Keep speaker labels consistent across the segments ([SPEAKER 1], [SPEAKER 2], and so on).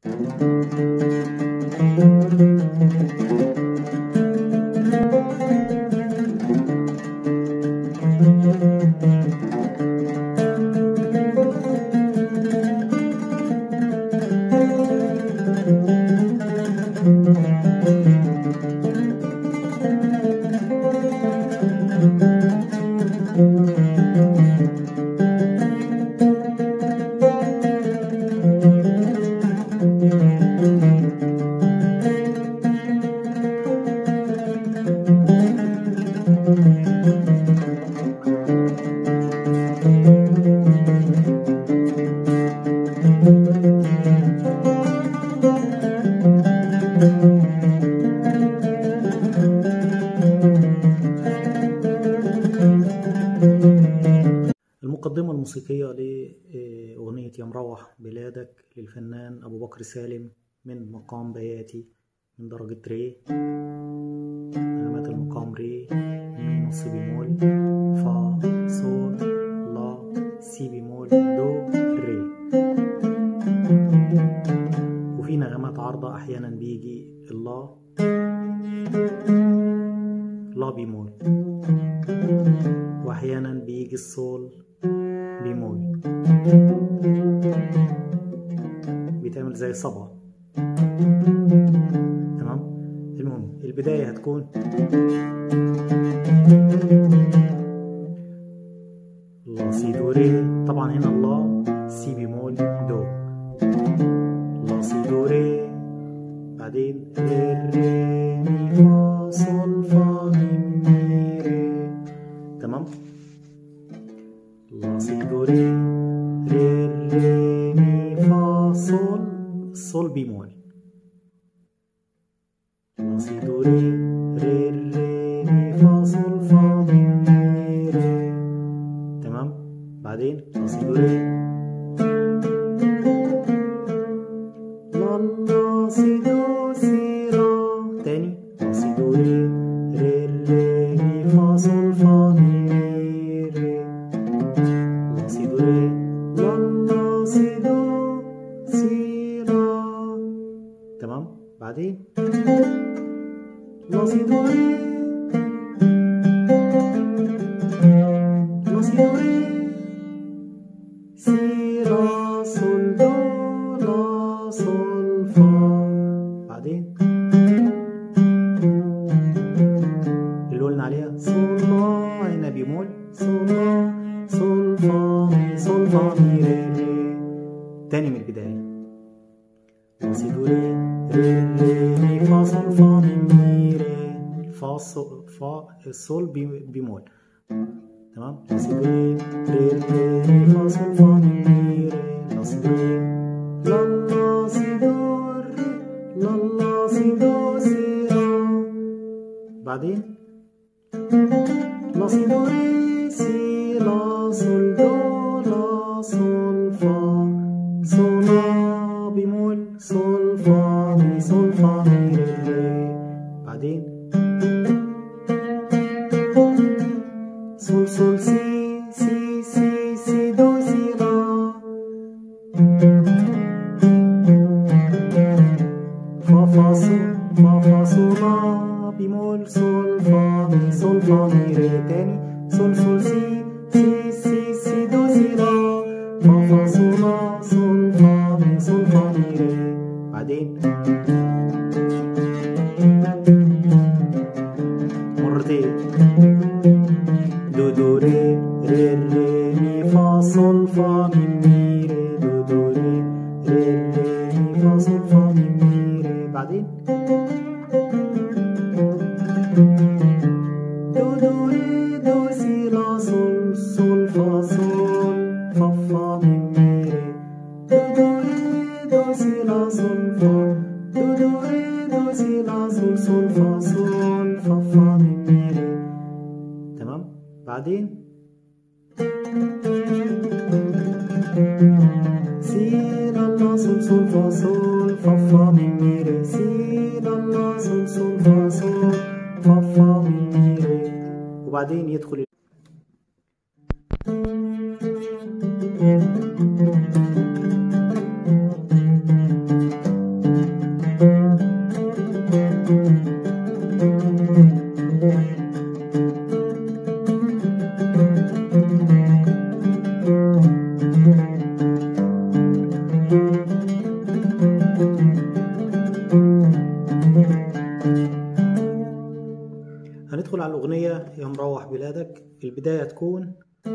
[SPEAKER 1] المقدمة الموسيقية لأغنية يا مروح بلادك للفنان أبو بكر سالم من مقام بياتي من درجة ري، نغمات المقام ري، مي نص بيمول، فا صول لا سي بيمول دو ري. وفي نغمات عارضة أحيانا بيجي اللا لا بيمول، وأحيانا بيجي الصول بيمول، بيتعمل زي صبا. تمام. المهم البداية هتكون لا سي دو ري، طبعا هنا لا سي بيمول دو، لا سي دو ري، بعدين ري ري مي فا صول فا مي ري. تمام. لا سي دو ري ري ري مي فا صول، صول بيمول، لا سي دو ري ري ري مي فا صول فا مي ري. تمام. بعدين لا سي دو ري لا لا سي دو سي لا، تاني لا سي دو ري ري ري مي فا صول فا مي ري، لا سي دو ري لا لا سي دو سي لا. تمام. بعدين لا سي دو ري لا سي دو ري سي لا صول دو لا صول فا. بعدين اللي قلنا عليها صول لا، هنا بيمول، صول لا صول فا مي صول فا مي ري ري. تاني من البداية لا سي دو ري ري ري مي فا صول فا مي ري، فا فا الصول بيمول. تمام. لا سي دو ري ري ري مي فا صول فا مي ري، لا سي دو ري لا لا سي دو ري لا لا سي دو سي لا. بعدين لا سي دو ري سي لا صول دو لا صول فا صول لا بيمول صول فا مي صول فا مي ري. بعدين صول صول سي سي سي سي دو سي لا. فا فا صول فا فا صول لا بيمول صول فا مي صول فا مي ري. تاني صول صول سي سي سي سي دو سي لا، فا فا صول لا صول فا مي صول فا مي ري. بعدين مرتين دو دو ري ري ري مي فا صول فا مي ري، دو دو ري ري ري مي فا صول فا مي ري. بعدين دو دو ري دو سي لا صول صول فا صول فا فا مي ري، دو دو ري دو سي لا صول فا، دو دو ري دو سي لا صول صول فا صول فا فا مي ري. تمام. بعدين سي لا لا صول صول فا صول فا فا مي ري، سي لا لا صول صول فا صول فا فا مي ري. وبعدين يدخل على الأغنية يا مروح بلادك. البداية تكون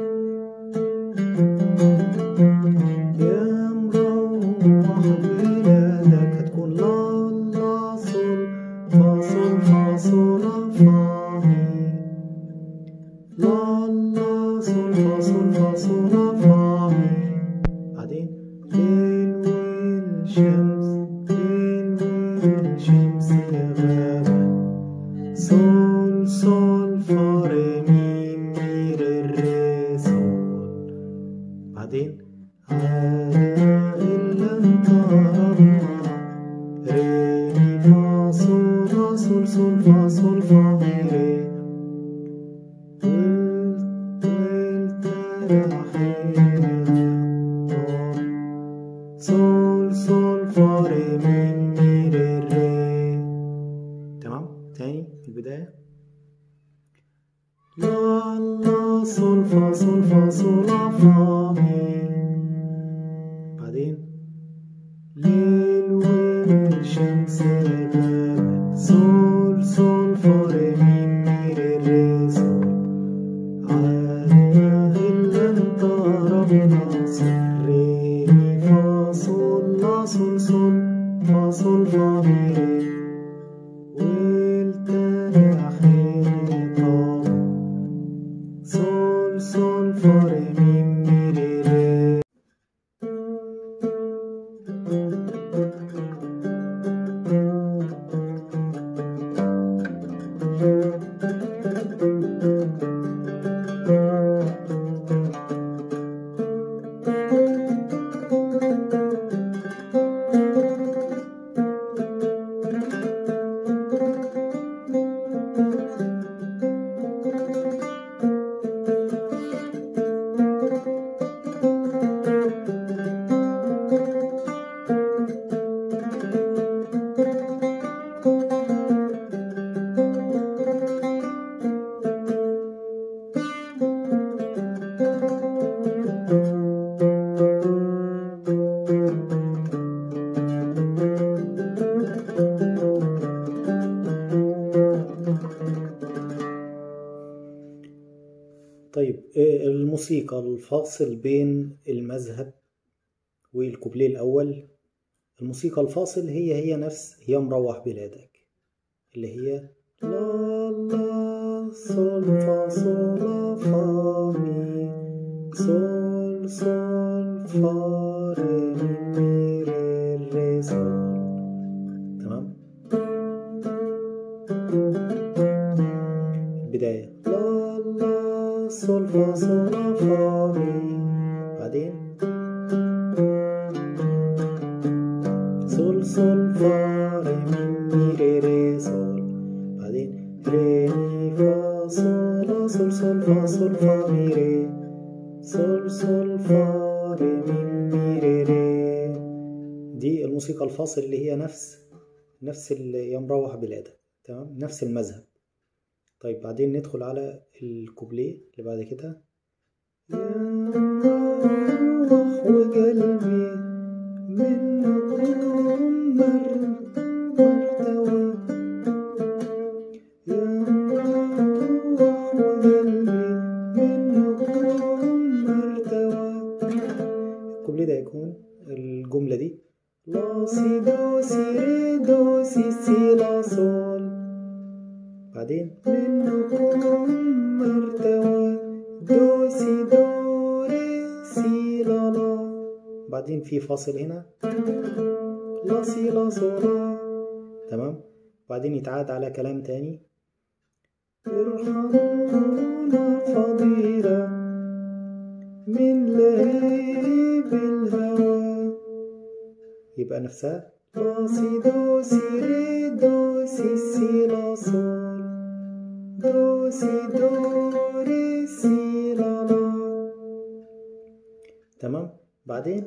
[SPEAKER 1] يا مروح بلادك، هتكون لا لا صل فا صل فا صل فا مي، لا لا صل فا صل فا صل فا مي. بعدين ليل والشمس، ليل والشمس يا غابة، صول صول فا ري مي مي ري ري صول. بعدين إلا انت ربنا ري مي فا صول صول صول فا صول فا مي ري. صول صول فا ري مي مي ري ري. تمام. تاني البداية لا لا صول فا صول فا صول فا مي. بعدين ليل والشمس غابت، صول صول فا ري مي مي ري ري صول. إلا انت ربنا صل ري مي فا صول لا صول صول فا صول فا مي ري. والتاني أخير طاب صول صول فا ري مي مي ري ري. طيب الموسيقى الفاصل بين المذهب والكوبليه الأول. الموسيقى الفاصل هي نفس هي مروح بلادك، اللي هي لا لا صول فا صول فا مي صول صول فا ري مي ري ري صول. تمام. البداية لا لا صول فا صول فا مي. بعدين صول صول فا ري مي ري ري صول. بعدين ري مي فا صول صول صول فا صول فا مي ري صول صول فا ري مي ري ري. دي الموسيقى الفاصل اللي هي نفس اللي يا مروح بلادك. تمام. نفس المذهب. طيب بعدين ندخل على الكوبليه اللي بعد كده يا مروح وقلبي منكم مرتوى، يا مروح وقلبي منكم مرتوى. الكوبليه ده يكون الجملة دي لا سي دو سي ري دو سي سي لا صول. بعدين منكم مرتوى دو سي دو ري سي لا لا. بعدين في فاصل هنا لا سي لا صول. تمام. بعدين يتعاد على كلام تاني ارحمونا فضيلة من لهيب الهوى. يبقى نفسها لا سي دو سي ري دو سي سي لا صول دو سي دو ري سي لا لا. تمام. بعدين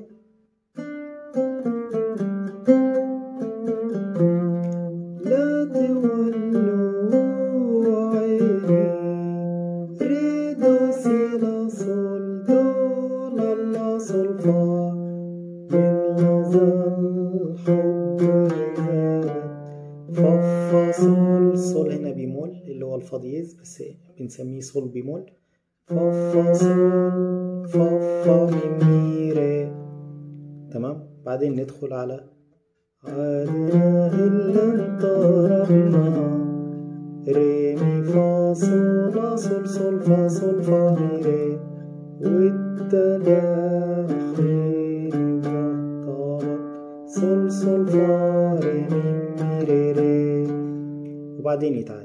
[SPEAKER 1] لا تولوا عيني ري دو سي لا صول دو لا لا صول فا. من لحظة الحب فا فا صول. صول هنا بيمول اللي هو الفا دييز بس بنسميه صول بيمول. فا فا صول فا فا مي مي ري. تمام. بعدين ندخل على عادنا إلا انت ربنا ري مي فا صول لا صول صول فا صول فا مي ري والتلاحين طابت صول صول فا ري مي مي ري ري. وبعدين يتعاد